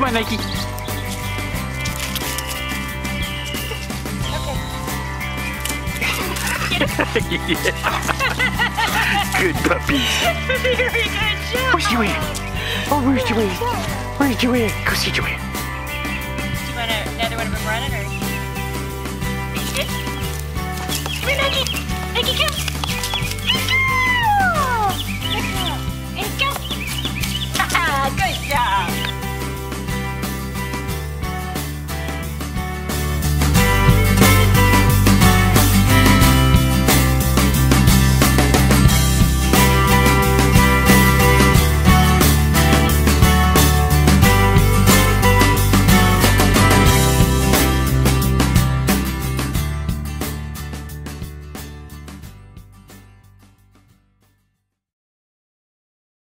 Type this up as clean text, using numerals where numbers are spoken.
Come on, Nike. Good puppy. Very good job. Where's Joanne? Oh, where's Joanne? Where's Joanne? Go see Joanne. Do you want another one of them running or? Are you good?